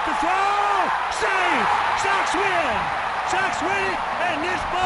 The throw! Save! Sox win! Sox win it, and this ball